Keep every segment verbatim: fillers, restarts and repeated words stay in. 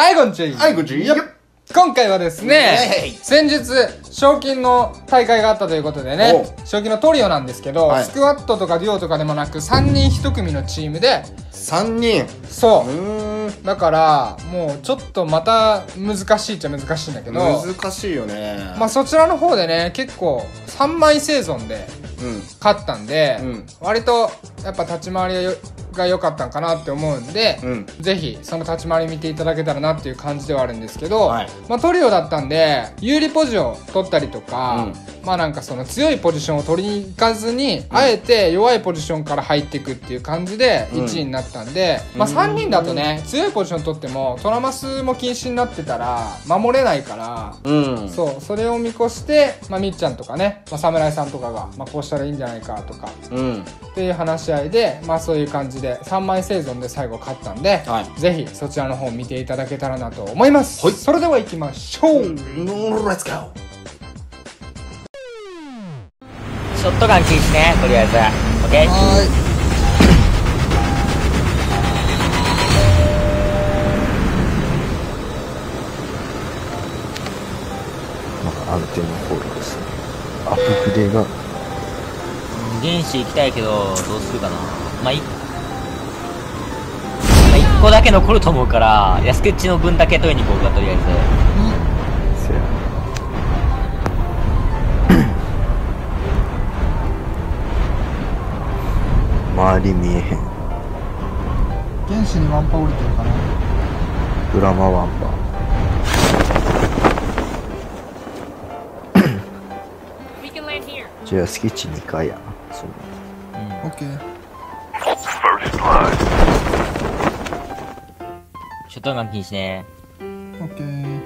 はい、こんにちは。 はい、こんにちは。 今回はですね、先日、賞金の大会があったということでね、賞金のトリオなんですけど、はい、スクワットとかデュオとかでもなく、さんにんひと組のチームで、 さんにんそう。だから、もうちょっとまた難しいっちゃ難しいんだけど、 難しいよね。 まあそちらの方でね、結構さんまい生存で勝ったんで、うん、割とやっぱ立ち回りがが良かったんかなって思うんで、うん、ぜひその立ち回り見ていただけたらなっていう感じではあるんですけど、はい、まあトリオだったんで有利ポジを取ったりとか、うん、まあなんかその強いポジションを取りに行かずに、うん、あえて弱いポジションから入っていくっていう感じでいちいになったんで、うん、まあさんにんだとね強いポジション取ってもトラマスも禁止になってたら守れないから、うん、そうそれを見越して、まあ、みっちゃんとかね、まあ、侍さんとかが、まあ、こうしたらいいんじゃないかとか、うん、っていう話し合いで、まあそういう感じでさんまい生存で最後勝ったんで、はい、ぜひそちらの方見ていただけたらなと思います。はい、それでは行きましょう。レッツゴー。 ショットガン禁止ね、とりあえず。オッケー。はーい。 アンテナホールですね。アップグレが原子行きたいけどどうするかな。まあいっこだけ残ると思うから安口の分だけ取りに行こうか、とりあえず。せや周り見えへん。 原子にワンパ降りてるかな。 ドラマワンパじゃあスケッチにかいやな。そう。 オッケー。 ショットガン禁止ね。 オッケー。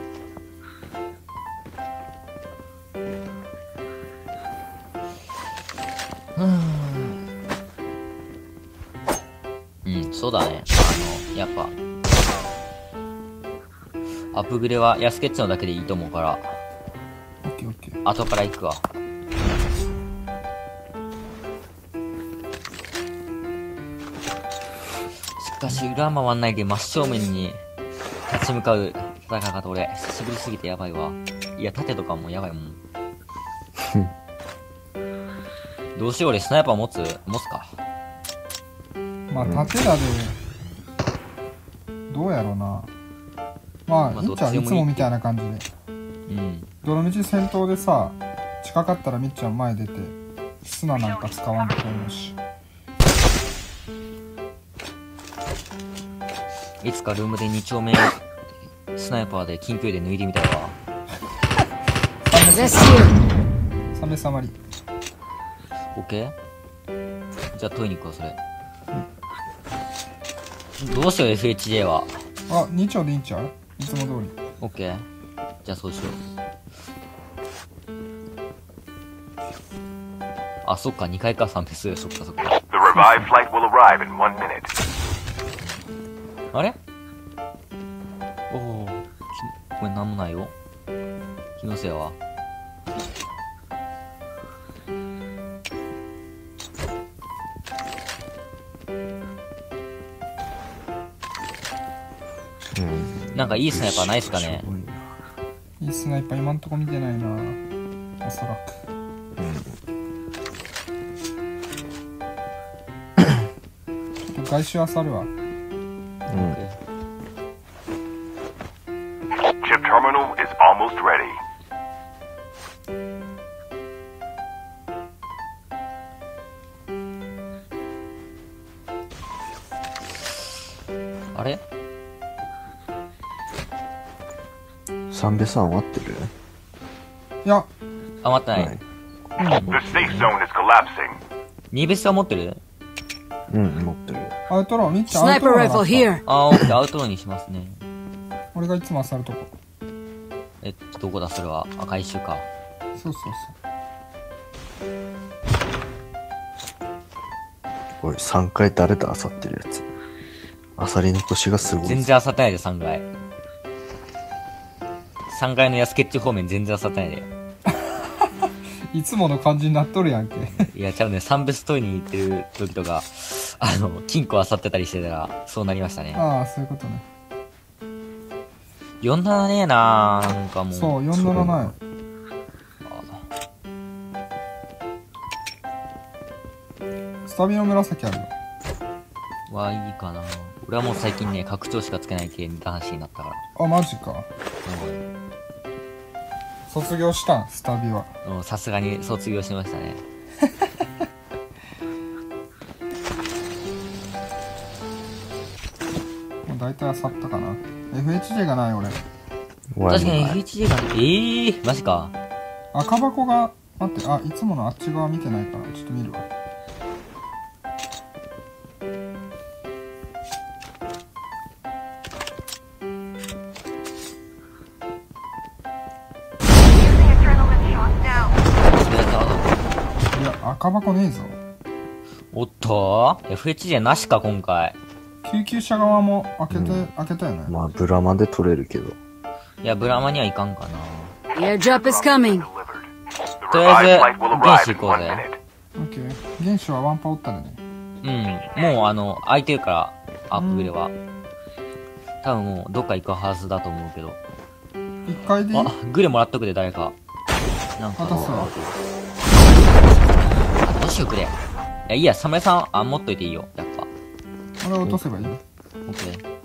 うん、そうだね。あの、やっぱアップグレは安ケッチのだけでいいと思うから。 オッケーオッケー。 後から行くわ。しかし裏回んないで真正面に立ち向かう戦い方、俺久しぶりすぎてやばいわ。いや盾とかもやばいもん。どうしよう、俺スナイパー持つ持つか。 まあ盾だでどうやろうな。まあいっちゃんいつもみたいな感じで、うん、どの道先頭でさ近かったらみっちゃん前出て砂なんか使わんと思うし、 いつかルームでに丁目スナイパーで緊急で抜いてみたいわ。 サメサマリ。 オッケー。じゃあ問いに行こうそれ。うん、どうしよう エフエイチジェー は。 あ、に丁でいいんちゃう？いつも通り。 オッケー。じゃあそうしよう。あ、そっかにかいかさんフェス。そっかそっか。あれ？おお、これなんもないよ。気のせいは。うん、なんかいいスナイパーないっすかね。 いいスナイパー今んとこ見てないな、おそらく。ちょっと外周あさるわ。うん。 Chip terminal is almost ready. あれ？ 三部さん終わってる？ いや、 余ってない。にベスは持ってる？ うん、持ってる。 アウトロー、みっちゃんアウトローだった。 あー、アウトローにしますね。 俺がいつも漁るとこ。 えっと、どこだそれは。赤石か。 そうそうそう。 これさんかい誰と漁ってるやつ。アサリの腰がすごい。 全然漁ってないで、さんかい。さんがいの安ケッチ方面全然漁ってないで。 いつもの感じになっとるやんけ。 いや、ちゃうね、サンベストイに行ってる時とか、あの、金庫漁ってたりしてたら、そうなりましたね。 ああ、そういうことね。 よんじゅうななねえなー、なんかもう。 そう、よんじゅうななない。スタビの紫あるよ。 はいいかな。俺はもう最近ね、拡張しかつけない系に男子になったから。 あ、マジか。卒業したん、スタビは。 うん、さすがに卒業しましたね。 もう大体あさったかな。エフエイチジェー がない俺。 確かに エフエイチジェー がね、ええー、マジか。 赤箱が、待って、あ、いつものあっち側見てないから、ちょっと見るわ。いや、赤箱ねえぞ。 おっと エフエイチジェー なしか、今回。 救急車側も開けて、うん、開けたよね。 まあ、ブラマで取れるけど。 いや、ブラマにはいかんかな。 Airdrop is coming. とりあえず、原子行こうぜ。 オッケー。原子はワンパおったらね。 うん。もう、あの、空いてるから、アップグレは。多分もう、どっか行くはずだと思うけど。 一回でいい？ あ、グレもらっとくで、誰か。なんか。 渡すわ。 どうしよう、グレ。いや、いいや、サムエさん、あ、持っといていいよ、やっぱ。 俺落とせばいい？ オッケー。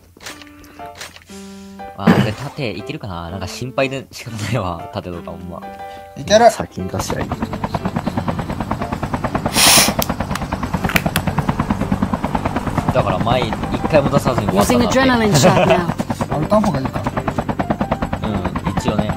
あ、俺、盾、いけるかな？なんか心配で仕方ないわ、盾とかもまあ。 いける！ 先に出しゃいい。 だから前、一回も出さずに終わったん Using だって。 adrenaline shot now. あ、打たん方がいいか。 うん、一応ね。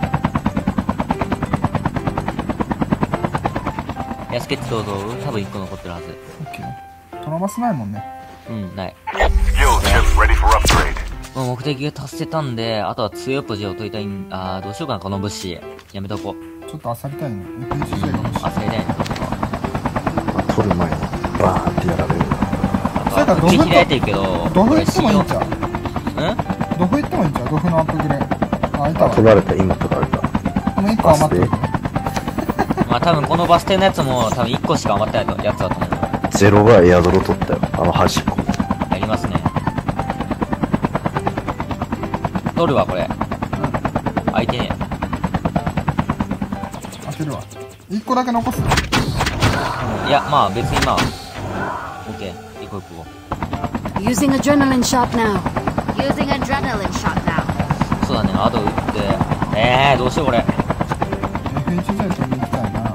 いや、スケッチどうぞ。多分一個残ってるはず。 オッケー。トラマスないもんね。 うん、ない。 Skill chip ready for upgrade. もう目的が達せたんで、あとは強いポジを取りたいん、あー、どうしようかな、この物資。やめとこう。 ちょっとあさりたいね。エフエイチジェー が欲しい。 あ、最大ね。 取る前にバーンってやられる。 それからド口フ開いてるけど、 ドフこれ行ってもいいんちゃう？ うんドフ行ってもいいんちゃう？ドフのアップグレ。あ、開いたわ。 取られた、今取られた。 このいっこ余ってるね。 まあ多分このバス停のやつも多分いっこしか余ってないやつだと思う。 ゼロがエアドロ取ったよ。あの端っこ。 やりますね。取るわ、これ。開いてね開けるわ。いっこだけ残す。 え。いや、まあ別にまあ。オッケー。行こう行こ Using adrenaline shot now. Using adrenaline shot now. う。そうだね、アド打って。えー、どうしようこれ。 エフエイチジェー 取りに行きたいな。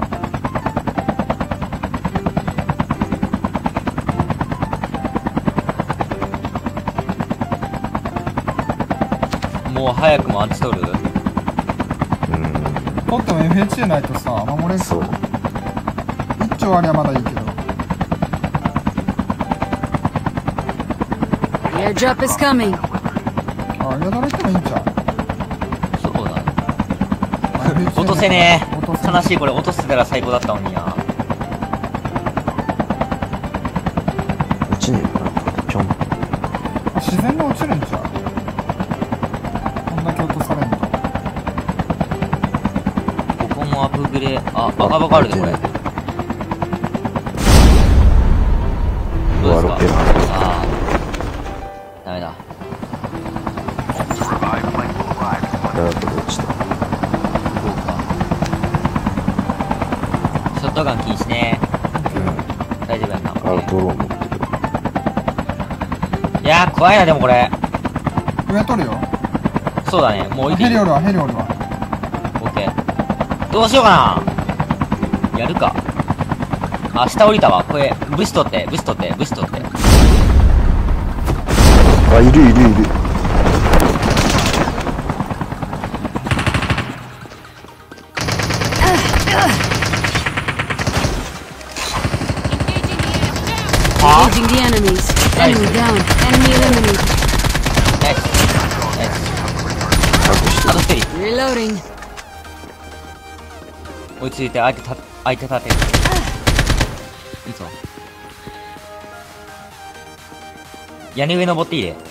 もう早くもあっち取る？ うん。 取っても エフエイチジェー ないとさ、守れん。 そう。 一丁ありゃまだいいけど。 Airdrop is coming. あ、エアドロ行ってもいいんちゃう？ そうだね。 あ エフエイチジェー落とせね落とせえ。悲しい、これ落とせたら最高だったのにな。 落ちねえかな。ぴょん。 あ、自然に落ちるんちゃう？こんだけ落とされんと。 ここもアップグレー、あ、赤バカあるで、これ。どうですか？ああ。ダメだ。 エアドロ落ちた。 こうか。ショットガン禁止ね。大丈夫やんな。 あ、ドローン持ってる。 いやー、怖いな、でもこれ。 上取るよ。 そうだね、もう置いていい？ ヘリおるわ、ヘリおるわ。 オッケー。どうしようかな。やるか。あ、下降りたわ。これ、武士取って、武士取って、武士取って。 あ、いるいるいる。 Engaging the enemies. Enemy down. Enemy eliminated. ナイス。ナイス。あと一人。 Reloading. 追いついて、相手た、相手立てる。いいぞ。屋根上登っていいで。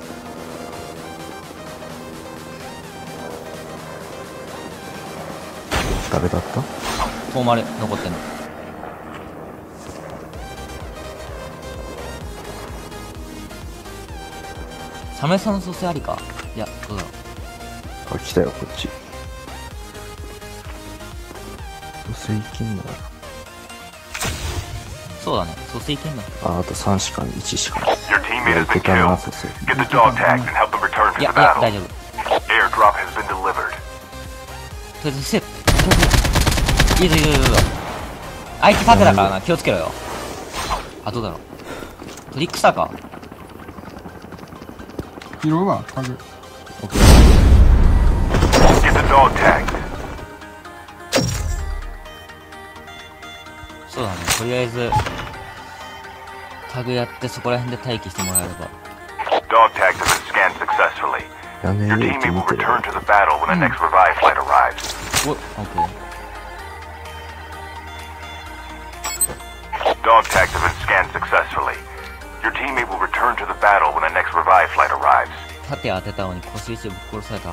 誰だった？ フォーマル残ってんの。サメさんの蘇生ありか。いや、どうだろあ、来たよ、こっち。蘇生金だ。 そうだね、蘇生剣だ。 あ、あとさんしかいちしか。 Your teammate has いけ been たな、 killed. 蘇生。 Get the dog tags and help them return い to や、 the いや、 battle. 大丈夫。 Airdrop has been delivered. とりあえず、セット。いいぞいいぞいいぞ。相手タグだからな、気をつけろよ。あ、どうだろう。トリックスターか。 拾うわ、タグ。 オッケー。 Get the dog tags. そうだね、とりあえず、タグやってそこら辺で待機してもらえれば。 Dog tags have been scanned successfully. 屋根 Your 上行って teammate み will てる。 return to the battle when the next revive flight arrives. お、オッケー。 Dog tags have been scanned successfully. Your teammate will return to the battle when the next revive flight arrives. 盾当てたのに腰打ちでぶっ殺された。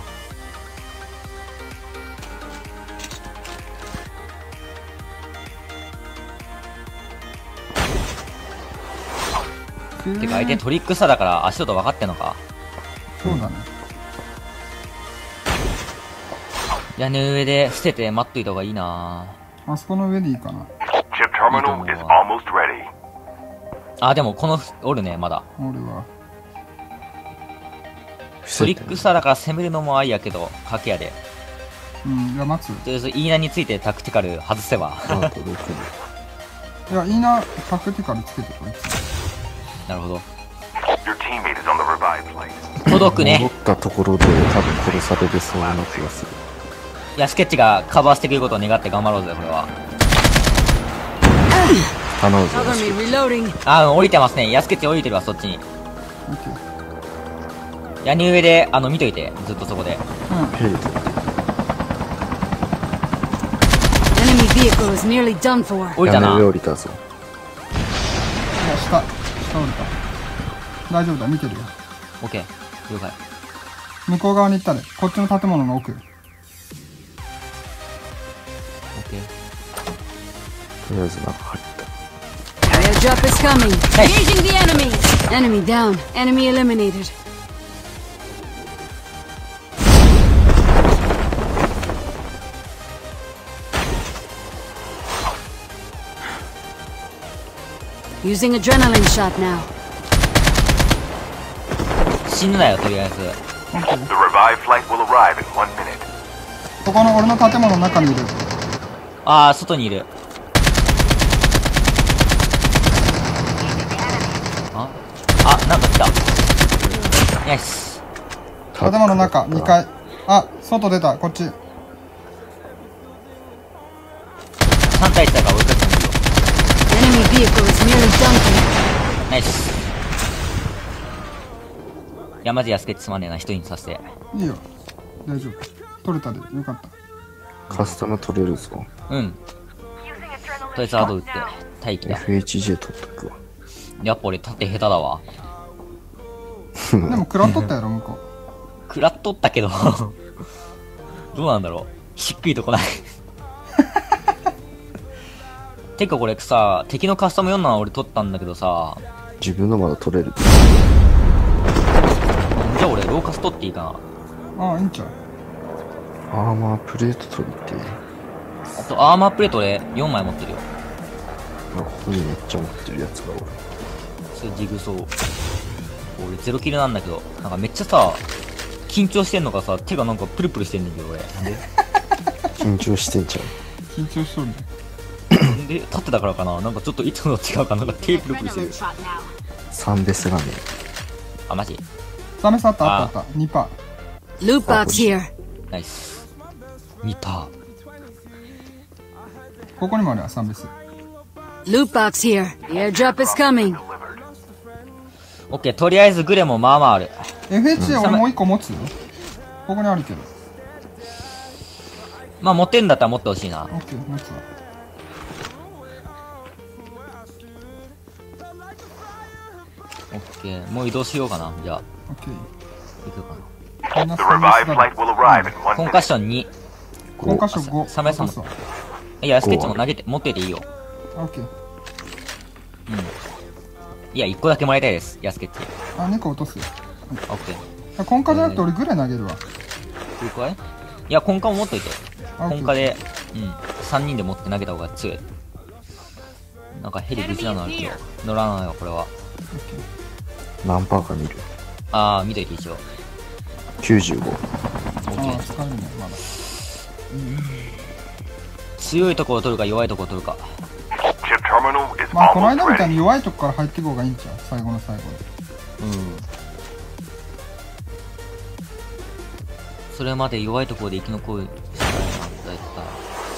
てか相手トリックスターだから足音分かってんのか。 そうだね。 屋根上で捨てて待っといた方がいいな。 あそこの上でいいかな。 Chip terminal is almost ready. あ、でもこの、おるね、まだ。 俺は。 トリックスターだから攻めるのもありやけど、賭けやで。 うん、いや、待つ。 とりあえず、イーナについてタクティカル外せば。 あとろくに。 いや、いいな、タクティカルつけてこいつ。 なるほど。 Your teammate is on the revive flight. 届くね戻。ったところで多分殺されるそうな気がする。 いや、スケッチがカバーしてくれることを願って頑張ろうぜ、これは。 頼むぞ。 Cover me, reloading. あ、うん、降りてますね。ヤスケッチ降りてるわ、そっちに。 オッケー。 屋根上で、あの、見といて。ずっとそこで。 ヘリで。 Enemy vehicle is nearly done for. 降りたな屋根。上降りたぞ。 いや、下。下降りた。大丈夫だ、見てるよ。 オッケー。了解。 向こう側に行ったで。こっちの建物の奥。 オッケー。 とりあえず中入った。 Airdrop is coming. Hey. Engaging the enemy. Enemy down. Enemy eliminated. Using adrenaline shot now. 死ぬなよ、とりあえず。 The revive flight will arrive in one minute. ここの俺の建物の中にいる。 あー、外にいる。ああ、なんか来た。ナイス。 建物の中、にかい。あ、外出た、こっち。 さん対いちだから追いかけてみるよ。 Enemy vehicle is nearly done ナイス。いや、マジやスケッチつまんねえな、一人にさせて。 いいよ。大丈夫。取れたで、よかった。 カスタム取れるぞ。 うん。とりあえずアド打って、待機だ。 エフエイチジェー 取っとくわ。 やっぱ俺縦下手だわ。 でも食らっとったやろ、向こ食らっとったけど、どうなんだろう。しっくりとこない。てかこれさ、敵のカスタムよんなの俺取ったんだけどさ、 自分のまだ取れる。 じゃあ俺ローカス取っていいかな。 う。ああ、いいんちゃう。 アーマープレート取りて。 あとアーマープレート俺よんまい持ってるよ。 あ、ここにめっちゃ持ってるやつがおる。 それジグソー。俺ゼロキルなんだけど、なんかめっちゃさ、緊張してんのかさ、手がなんかプルプルしてんねんけど俺。 緊張してんじゃん。 緊張しとるね。 で、立ってたからかな、なんかちょっといつもと違うかなんか手プルプルしてる。 Adrenaline shot now. サンベスがね。 あ、マジサメスあったあったあった。にパー。 Loot box here. ナイス。にパここにもあるわ、サンベス。 Loot box here. The airdrop is coming. ー。オッケー、とりあえずグレもまあまあある。 エフエイチ 俺もう一個持つ、ここにあるけど。 まあ持ってんだったら持ってほしいな。 オッケー、持つわ。 オッケー、もう移動しようかな。じゃあ、 オッケー。 行くかな。 こんな The サンベ revive スだ flight will arrive in one コンカッ minute. ションに。 コンカッションご。 サメさんも落とすわ。 いや、スケッチも投げて、持ってていいよ。 オッケー。 いや、いっこだけもらいたいです。いや、スケッチ。 あ、にこ落とすよ。 オッケー。 コンカじゃなくて俺グレ投げるわ。 了解？いや、根幹も持っといて。 あ根幹で、うん。さんにんで持って投げた方が強い。なんかヘリ無事なのあるけど、乗らないよ、これは。 何パーか見る。 あー、見といて一応。 きゅうじゅうご。 ああ、使えるね、まだ。 強いところを取るか弱いところを取るか。 Chip terminal is まあ、この almost 間みたい ready. に弱いとこから入っていく方がいいんちゃう、最後の最後に。 うん。それまで弱いところで生き残るしかないな、大体さ。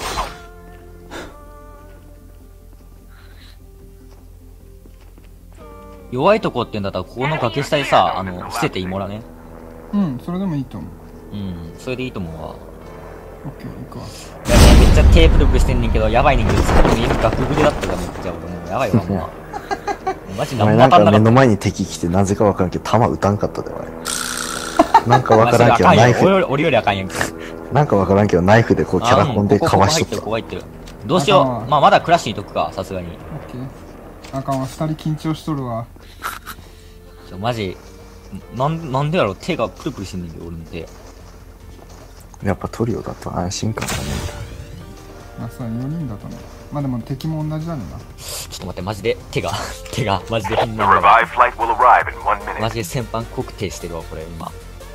弱いとこって言うんだったら、ここの崖下でさ、あの、捨てていいもらね。 うん、それでもいいと思う。 うん、それでいいと思うわ。 オッケー、行くわ。 いやね、めっちゃテープルプしてんねんけど、やばいねんけど、そこにガクグレだったからめっちゃ俺もうやばいわ、もう。マジお何も前なんか目当たんなかった。 の前に敵来てなぜかわからんけど、弾撃たんかったで、お前。なんかわからんけど、 マジであかんよナイフ、 俺より俺よりあかんやんけ。 なんかわからんけど、ナイフでこうキャラコンでかわしとっここ入ってる、ここ入ってる。どうしよあかんわう。まあ、まだクラッシュにとくか、さすがに。 オッケー。あかんわ、二人緊張しとるわ。 ちょ、マジ、なん、なんでやろ、手がプルプルしてんねんけど、俺の手。 た。やっぱトリオだと安心感がね。 まあ、そう、よにんだとね。まあでも敵も同じだねんな。 ちょっと待って、マジで、手が、手が、マジで変 The なんだ。 revived flight will arrive in one マ minute. ジで先般確定してるわ、これ、今。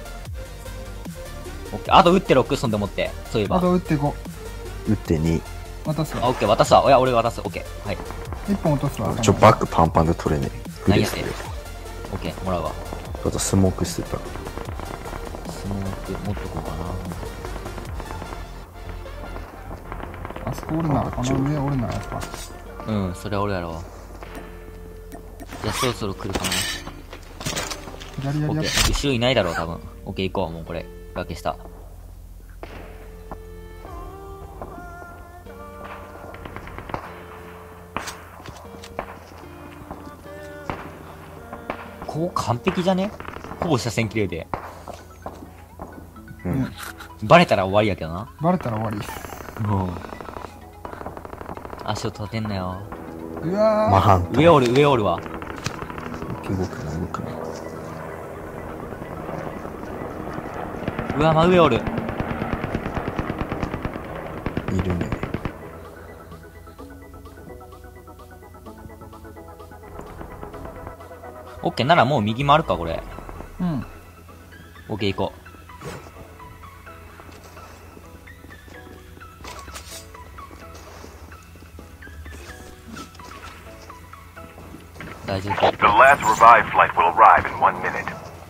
オッケー、あと打ってろく、そんでもって。そういえば。 あと打ってご。 撃ってに。 あ、 渡すわ。 オッケー、渡すわ。いや、俺渡す。オッケー。はい。 一本落とすわ。 ちょ、バックパンパンで取れねえ。グレスで何やって。オッケー、もらうわ。 あとスモークしてた。 スモーク、持っとこうかあそこおるな。あの上おるな、やっぱ。 な。うん、それは俺やろ。じゃあ、そろそろ来るかな。 左やりやっオッケー、後ろいないだろう、多分。オッケー、行こう、もうこれ。崖下。ここ完璧じゃね？ほぼ車線切れで。 うん。 バレたら終わりやけどな。 バレたら終わり。 うん。足を立てんなよ。 うわマハンタ。 上おる、上おるわ。 動くな、動くな。 うわ、真上おる。 いるね。 オッケー、ならもう右回るか、これ。 ー。うん。 オッケー、行こう。大丈夫。 The last revived flight will arrive in one minute.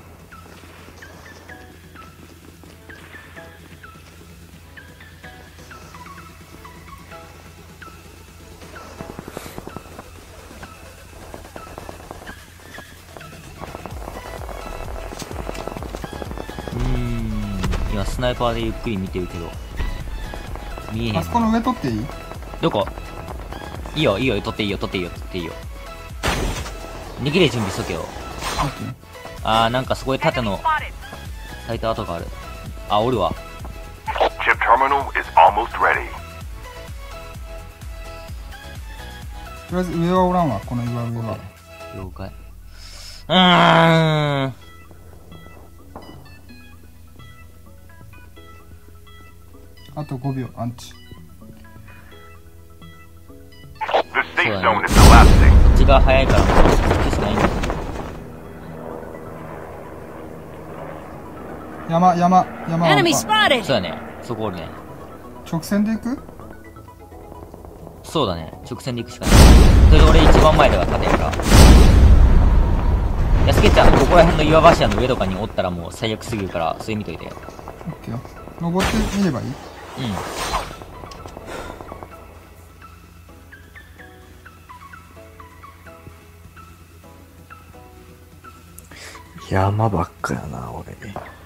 うーん。今、スナイパーでゆっくり見てるけど。見えへんあそ。この上取っていい？ どこ？いいよ、いいよ、取っていいよ、取っていいよ、取っていいよ。逃げる準備しとけよ。 オッケー。 あー、なんかそこで縦の、タイト跡がある。あ、おるわ。 Chip terminal is almost ready. とりあえず上はおらんわ、この岩上は。 了解。うーん。 あとごびょう、アンチ。 The safe zone is collapsing. こっちが早いから、こっちしかないんだよ。 山、山、山は Enemy やっぱ spotted! そうだね。そこおるね。 直線で行く？ そうだね。直線で行くしかない。それで俺一番前では縦やから。やすけちゃん、ここら辺の岩柱の上とかにおったらもう最悪すぎるから、それ見といて。 オッケーよ。登ってみればいい？ うん。 山ばっかやな、俺。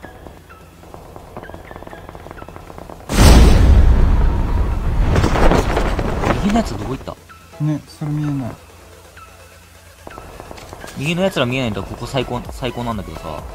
右のやつどこ行った？ ね、それ見えない。 右のやつら見えないんだったらここ最高、最高なんだけどさ。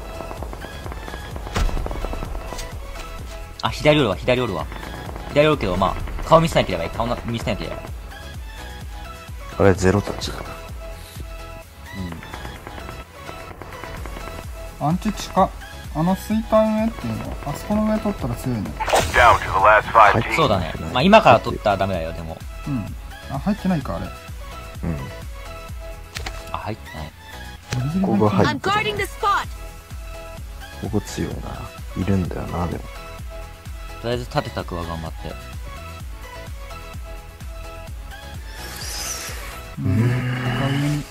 あ、左おるわ、左おるわ。左おるけど、まあ、顔見せなければいい。顔な見せなければいい。 あれ、ゼロたちだな。 アンチ近っ。 あの水管上っていうのはあそこの上取ったら強いね。 Down to the last five はい teams. そうだね。まあ今から取ったらダメだよ、でも。 うん。あ、入ってないかあれ。 うん。 あ、入ってない。 ギリギリここが入 I'm ってた。 guarding the spot. ここ強いな。いるんだよな、でも。 とりあえず立てたくは頑張って。 うん。他上に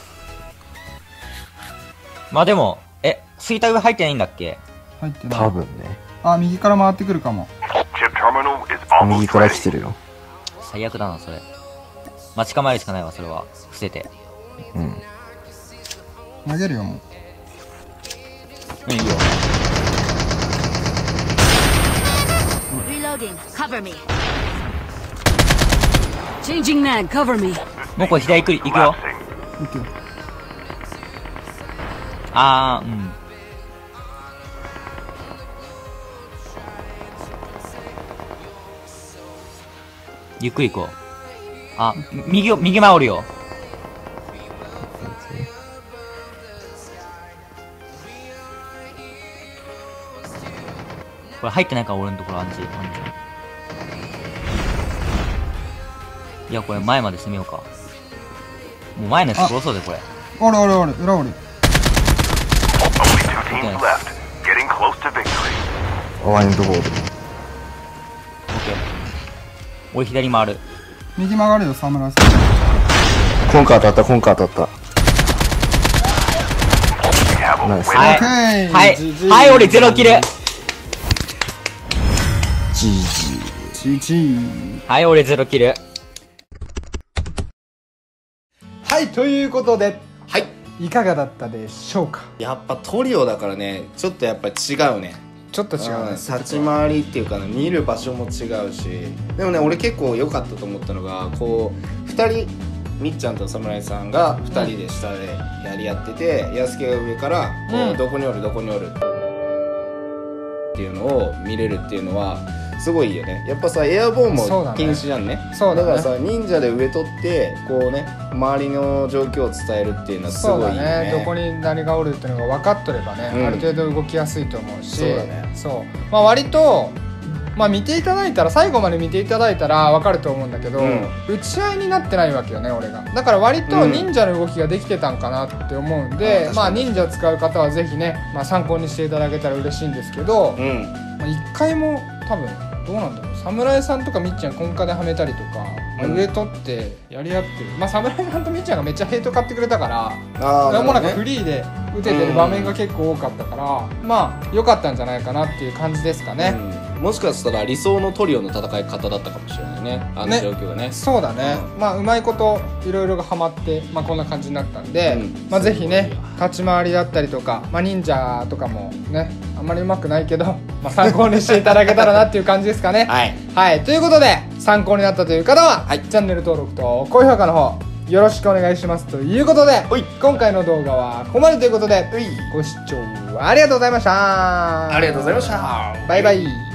まあでも、え、水体上入ってないんだっけ？ 入ってない。 多分ね。 あ、右から回ってくるかも。 Chip terminal is 右 almost から ready. 来てるよ。 最悪だな、それ。待ち構えるしかないわ、それは。伏せて。 うん。 投げるよもう。 うん、いいよ。 Reloading. Cover me. Changing mag. Cover me. もうこれ左行く、行くよ。 Collapsing. オッケー。 あー、うん。ゆっくり行こう。あ、右を、右回るよ。これ入ってないから俺のところアンチ、アンチ。いや、これ前まで攻めようか。もう前のやつ殺そうぜ、これ。 おるおるおる、裏おる。 Only two teams left. Getting close to victory. ワインドボール。 オッケー。俺左回る。 右曲がるよ、侍さん。 今回当たった、今回当たっ We have a ナイス winner. はい。 オッケー。 はい。はい、俺ゼロキル。 た。ジージー。 チーチー。 はい、俺ゼロキル。 はいということではいいかがだったでしょうか。 やっぱトリオだからねちょっとやっぱ違うねちょっと違うね。 立ち回りっていうかな見る場所も違うしでもね俺結構良かったと思ったのがこうふたりみっちゃんと侍さんがふたりで下でやり合っててやすけが上からこう、 うんどこにおるどこにおるっていうのを見れるっていうのはすごいいいよね。やっぱさエアボーンもそうだね禁止じゃんね。 そうだねからさ忍者で上取ってこうね周りの状況を伝えるっていうのはすそうだごいいいよね。 ね。どこに何がおるっていうのが分かっとればね、 うんある程度動きやすいと思うし、 そうだねそうまあ割とまあ見ていただいたら最後まで見ていただいたら分かると思うんだけど、 うん打ち合いになってないわけよね俺が。だから割と忍者の動きができてたんかなって思うんで、 うんまあ忍者使う方はぜひね、まあ、参考にしていただけたら嬉しいんですけど、 うんまあ、一回も多分どうなんだろう、侍さんとかみっちゃん根下ではめたりとか、まあうん上取ってやり合ってる、まあ侍さんとみっちゃんがめっちゃヘイト買ってくれたからあーもうなんかなるほどねフリーで打ててる場面が結構多かったから、まあ良かったんじゃないかなっていう感じですかね、 うん、もしかしたら理想のトリオの戦い方だったかもしれないねあのね状況がねそうだね、 うまあうまいこといろいろがハマって、まあ、こんな感じになったんで、 うんまあぜひね立ち回りだったりとか、まあ、忍者とかもねあんまりうまくないけど、まあ、参考にしていただけたらなっていう感じですかねはいはい、ということで参考になったという方は、チャンネル登録と高評価の方よろしくお願いしますということで今回の動画はここまでということでご視聴ありがとうございました。 ありがとうございましたバイバイ。